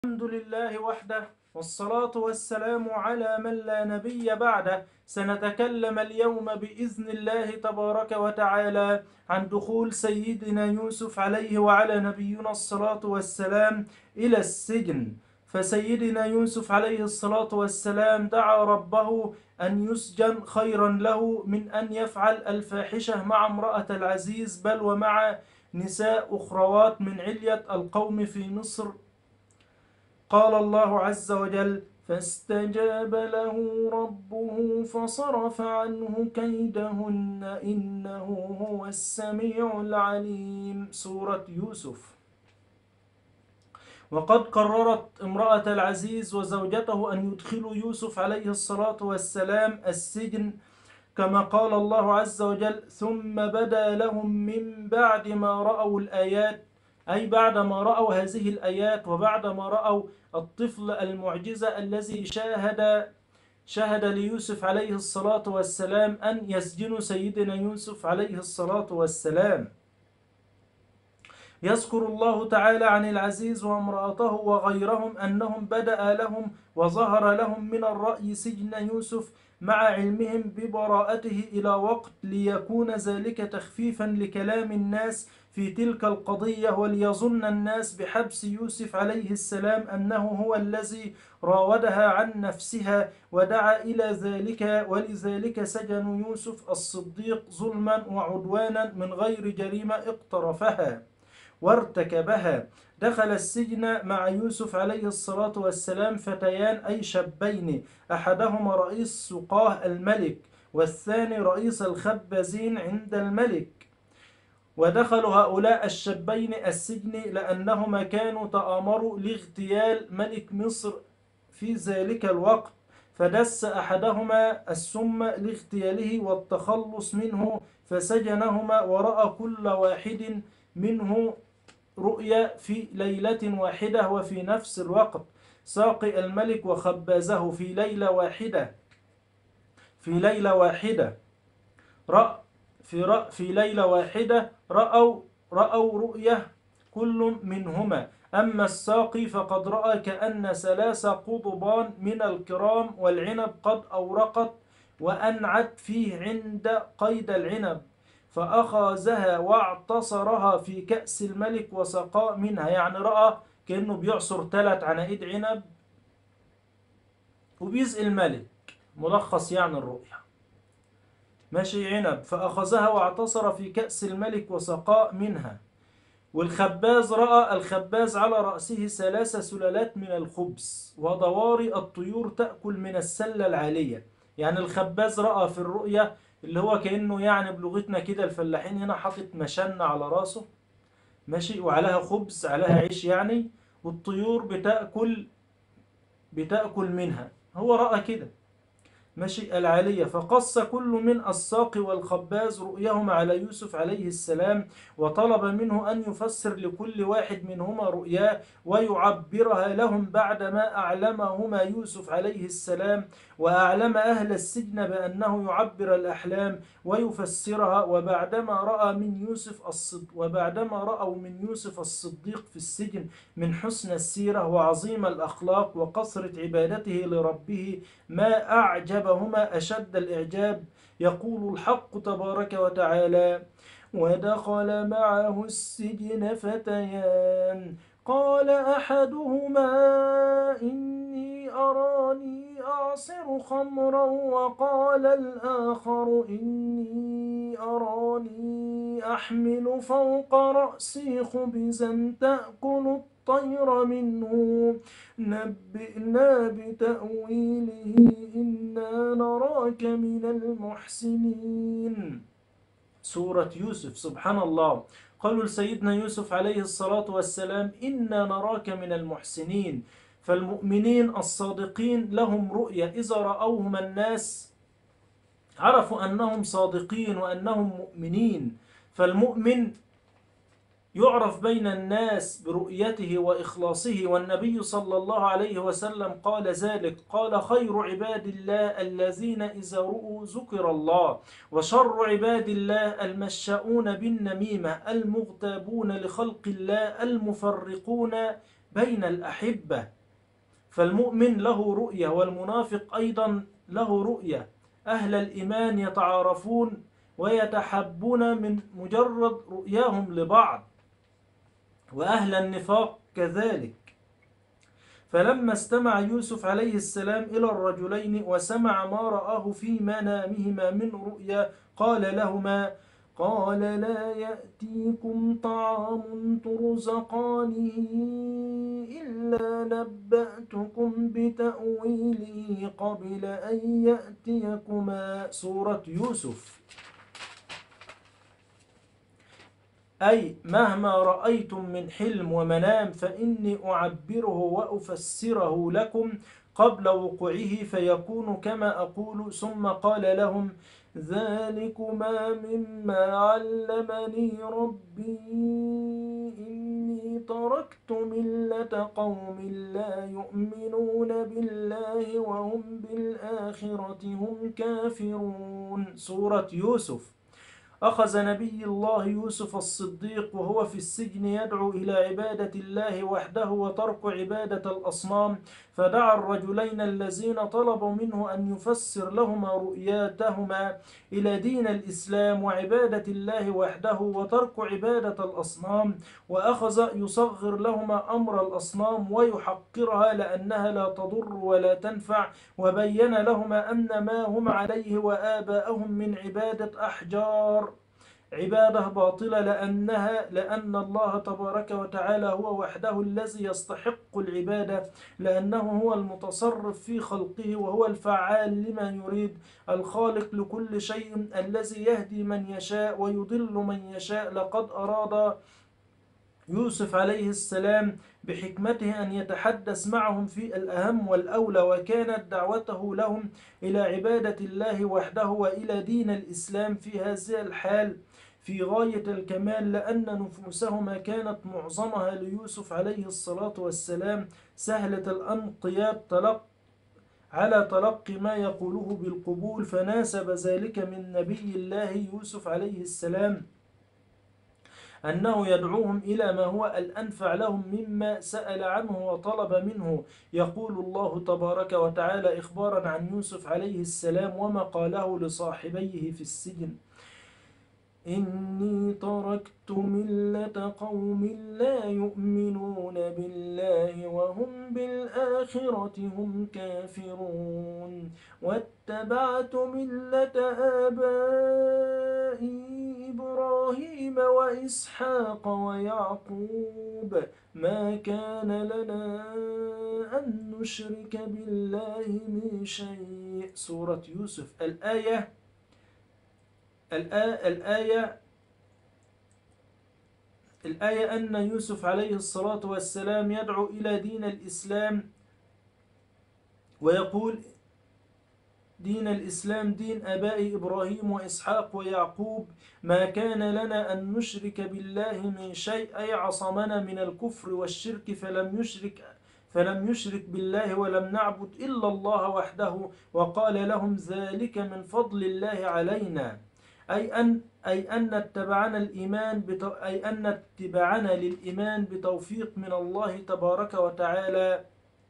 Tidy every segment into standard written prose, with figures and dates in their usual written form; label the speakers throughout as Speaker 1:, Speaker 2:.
Speaker 1: الحمد لله وحده، والصلاة والسلام على من لا نبي بعده. سنتكلم اليوم بإذن الله تبارك وتعالى عن دخول سيدنا يوسف عليه وعلى نبينا الصلاة والسلام إلى السجن. فسيدنا يوسف عليه الصلاة والسلام دعا ربه أن يسجن خيرا له من أن يفعل الفاحشة مع امرأة العزيز، بل ومع نساء أخروات من علية القوم في مصر. قال الله عز وجل: فاستجاب له ربه فصرف عنه كيدهن إنه هو السميع العليم. سورة يوسف. وقد قررت امرأة العزيز وزوجته أن يدخلوا يوسف عليه الصلاة والسلام السجن، كما قال الله عز وجل: ثم بدا لهم من بعد ما رأوا الآيات، أي بعدما رأوا هذه الآيات وبعدما رأوا الطفل المعجزة الذي شاهد ليوسف عليه الصلاة والسلام أن يسجنوا سيدنا يوسف عليه الصلاة والسلام. يذكر الله تعالى عن العزيز وامرأته وغيرهم أنهم بدأ لهم وظهر لهم من الرأي سجن يوسف مع علمهم ببراءته إلى وقت، ليكون ذلك تخفيفا لكلام الناس في تلك القضية، وليظن الناس بحبس يوسف عليه السلام أنه هو الذي راودها عن نفسها ودعا إلى ذلك، ولذلك سجنوا يوسف الصديق ظلما وعدوانا من غير جريمة اقترفها وارتكبها. دخل السجن مع يوسف عليه الصلاة والسلام فتيان، أي شابين، أحدهما رئيس سقاه الملك والثاني رئيس الخبازين عند الملك. ودخل هؤلاء الشابين السجن لأنهما كانوا تآمروا لاغتيال ملك مصر في ذلك الوقت، فدس أحدهما السم لاغتياله والتخلص منه، فسجنهما. ورأى كل واحد منه رؤيا في ليلة واحدة وفي نفس الوقت، ساقي الملك وخبازه في ليلة واحدة في ليلة واحدة رأوا رؤية كل منهما. أما الساقي فقد رأى كأن 3 قضبان من الكرام والعنب قد أورقت وأنعت فيه عند قيد العنب، فأخذها واعتصرها في كأس الملك وسقى منها. يعني رأى كأنه بيعصر 3 عناقيد عنب وبيسقي الملك، ملخص يعني الرؤيا. ماشي، عنب، فأخذها واعتصر في كأس الملك وسقى منها. والخباز رأى الخباز على رأسه 3 سلالات من الخبز وضواري الطيور تأكل من السلة العالية. يعني الخباز رأى في الرؤيا اللي هو كأنه يعني بلغتنا كده الفلاحين هنا حاطط مشنة على راسه، ماشي، وعليها خبز، عليها عيش يعني، والطيور بتأكل منها. هو رأى كده، ماشي، العالية. فقص كل من الساقي والخباز رؤيهما على يوسف عليه السلام، وطلب منه أن يفسر لكل واحد منهما رؤياه ويعبرها لهم بعدما أعلمهما يوسف عليه السلام، وأعلم أهل السجن بأنه يعبر الأحلام ويفسرها. وبعدما رأوا من يوسف الصديق في السجن من حسن السيرة وعظيم الأخلاق وقصرة عبادته لربه ما أعجبهما أشد الإعجاب. يقول الحق تبارك وتعالى: ودخل معه السجن فتيان قال أحدهما إني أراني أعصر خمرا وقال الآخر إني أراني أحمل فوق رأسي خبزا تأكل الطير منه نبئنا بتأويله إنا نراك من المحسنين. سورة يوسف. سبحان الله، قالوا لسيدنا يوسف عليه الصلاة والسلام: إنا نراك من المحسنين. فالمؤمنين الصادقين لهم رؤية إذا رأوهم الناس عرفوا أنهم صادقين وأنهم مؤمنين. فالمؤمن يعرف بين الناس برؤيته وإخلاصه، والنبي صلى الله عليه وسلم قال ذلك، قال: خير عباد الله الذين إذا رؤوا ذكر الله، وشر عباد الله المشاؤون بالنميمة المغتابون لخلق الله المفرقون بين الأحبة، فالمؤمن له رؤية والمنافق أيضا له رؤية. أهل الإيمان يتعارفون ويتحبون من مجرد رؤياهم لبعض، وأهل النفاق كذلك. فلما استمع يوسف عليه السلام إلى الرجلين وسمع ما رآه في منامهما من رؤيا قال لا يأتيكم طعام ترزقانه إلا نبأتكم بتأويله قبل أن يأتيكما. سورة يوسف. أي مهما رأيتم من حلم ومنام فإني أعبره وأفسره لكم قبل وقوعه فيكون كما أقول. ثم قال لهم ذلكما مما علمني ربي إني تركت ملة قوم لا يؤمنون بالله وهم بالآخرة هم كافرون. سورة يوسف. أخذ نبي الله يوسف الصديق وهو في السجن يدعو إلى عبادة الله وحده وترك عبادة الأصنام، فدعا الرجلين اللذين طلبوا منه أن يفسر لهما رؤياتهما إلى دين الإسلام وعبادة الله وحده وترك عبادة الأصنام، وأخذ يصغر لهما أمر الأصنام ويحقرها لأنها لا تضر ولا تنفع، وبين لهما أن ما هم عليه وآباءهم من عبادة أحجار عبادة باطلة، لأن الله تبارك وتعالى هو وحده الذي يستحق العبادة، لأنه هو المتصرف في خلقه وهو الفعال لما يريد، الخالق لكل شيء، الذي يهدي من يشاء ويضل من يشاء. لقد أراد يوسف عليه السلام بحكمته أن يتحدث معهم في الأهم والأولى، وكانت دعوته لهم إلى عبادة الله وحده وإلى دين الإسلام في هذه الحال في غاية الكمال، لأن نفوسهما كانت معظمها ليوسف عليه الصلاة والسلام سهلة الانقياد على تلقي ما يقوله بالقبول، فناسب ذلك من نبي الله يوسف عليه السلام أنه يدعوهم إلى ما هو الأنفع لهم مما سأل عنه وطلب منه. يقول الله تبارك وتعالى إخبارا عن يوسف عليه السلام وما قاله لصاحبيه في السجن: إني تركت ملة قوم لا يؤمنون بالله وهم بالآخرة هم كافرون واتبعت ملة آبائي إبراهيم وإسحاق ويعقوب ما كان لنا أن نشرك بالله من شيء. سورة يوسف. الآية أن يوسف عليه الصلاة والسلام يدعو إلى دين الإسلام ويقول دين الإسلام دين آباء إبراهيم وإسحاق ويعقوب، ما كان لنا أن نشرك بالله من شيء، أي عصمنا من الكفر والشرك فلم يشرك بالله ولم نعبد إلا الله وحده، وقال لهم ذلك من فضل الله علينا، أي أن اتباعنا للإيمان بتوفيق من الله تبارك وتعالى،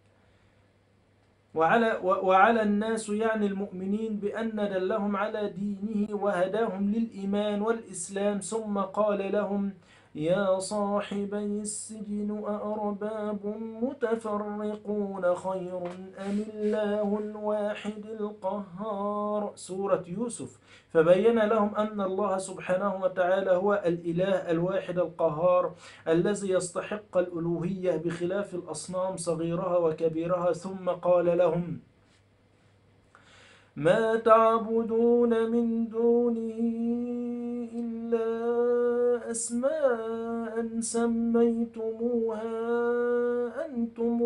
Speaker 1: وعلى الناس يعني المؤمنين بأن دلهم على دينه وهداهم للإيمان والإسلام. ثم قال لهم: يا صاحبي السجن أأرباب متفرقون خير أم الله الواحد القهار. سورة يوسف. فبين لهم أن الله سبحانه وتعالى هو الإله الواحد القهار الذي يستحق الألوهية بخلاف الأصنام صغيرها وكبيرها. ثم قال لهم: ما تعبدون من دونه إلا أسماء سميتموها أنتم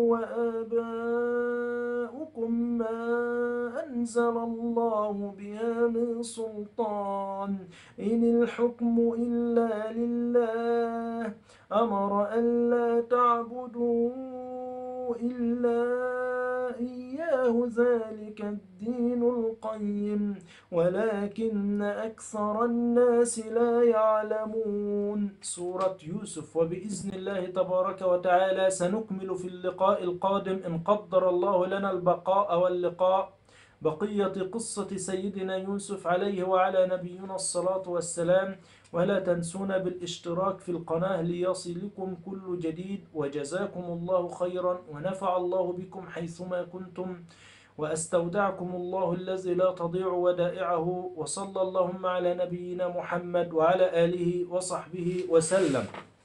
Speaker 1: وآباؤكم ما أنزل الله بها من سلطان إن الحكم إلا لله أمر ألا تعبدوا إلا إياه ذلك الدين القيم ولكن أكثر الناس لا يعلمون. سورة يوسف. وبإذن الله تبارك وتعالى سنكمل في اللقاء القادم إن قدر الله لنا البقاء واللقاء بقية قصة سيدنا يوسف عليه وعلى نبينا الصلاة والسلام. ولا تنسونا بالاشتراك في القناة ليصلكم كل جديد، وجزاكم الله خيرا ونفع الله بكم حيثما كنتم، وأستودعكم الله الذي لا تضيع ودائعه، وصلى اللهم على نبينا محمد وعلى آله وصحبه وسلم.